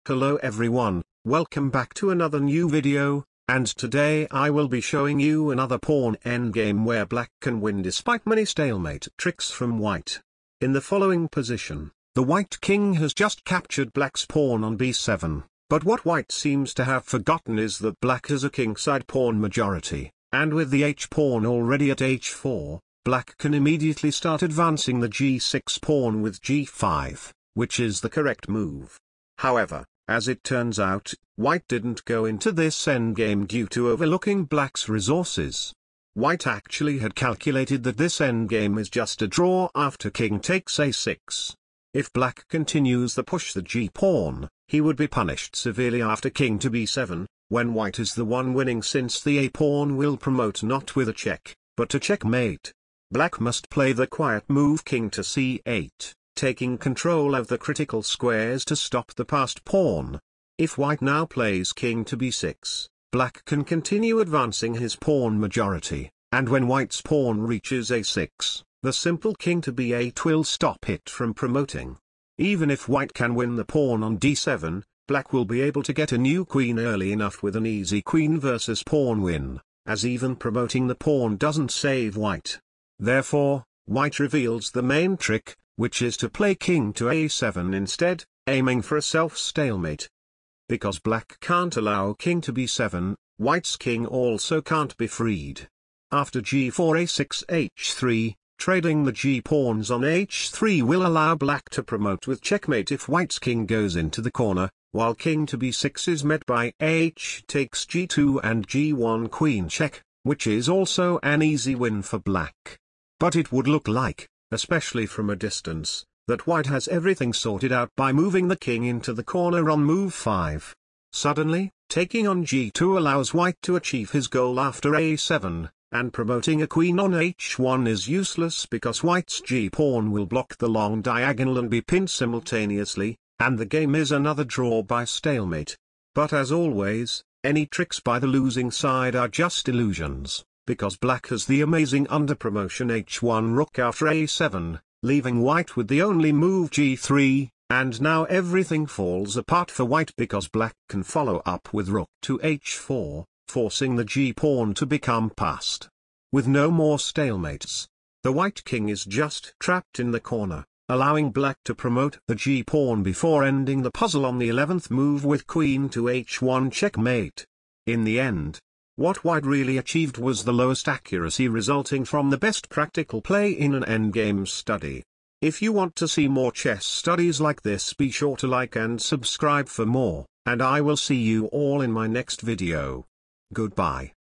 Hello everyone, welcome back to another new video, and today I will be showing you another pawn endgame where black can win despite many stalemate tricks from white. In the following position, the white king has just captured black's pawn on b7, but what white seems to have forgotten is that black has a kingside pawn majority, and with the h-pawn already at h4, black can immediately start advancing the g6 pawn with g5, which is the correct move. However, as it turns out, white didn't go into this endgame due to overlooking black's resources. White actually had calculated that this endgame is just a draw after king takes a6. If black continues the push the g-pawn, he would be punished severely after king to b7, when white is the one winning since the a-pawn will promote not with a check, but to checkmate. Black must play the quiet move king to c8. Taking control of the critical squares to stop the passed pawn. If white now plays king to b6, black can continue advancing his pawn majority, and when white's pawn reaches a6, the simple king to b8 will stop it from promoting. Even if white can win the pawn on d7, black will be able to get a new queen early enough with an easy queen versus pawn win, as even promoting the pawn doesn't save white. Therefore, white reveals the main trick, which is to play king to a7 instead, aiming for a self-stalemate. Because black can't allow king to b7, white's king also can't be freed. After g4 a6 h3, trading the g-pawns on h3 will allow black to promote with checkmate if white's king goes into the corner, while king to b6 is met by h takes g2 and g1 queen check, which is also an easy win for black. But it would look like, especially from a distance, that white has everything sorted out by moving the king into the corner on move 5. Suddenly, taking on g2 allows white to achieve his goal after a7, and promoting a queen on h1 is useless because white's g-pawn will block the long diagonal and be pinned simultaneously, and the game is another draw by stalemate. But as always, any tricks by the losing side are just illusions, because black has the amazing under-promotion h1 rook after a7, leaving white with the only move g3, and now everything falls apart for white because black can follow up with rook to h4, forcing the g-pawn to become passed. With no more stalemates, the white king is just trapped in the corner, allowing black to promote the g-pawn before ending the puzzle on the 11th move with queen to h1 checkmate. In the end, what white really achieved was the lowest accuracy resulting from the best practical play in an endgame study. If you want to see more chess studies like this, be sure to like and subscribe for more, and I will see you all in my next video. Goodbye.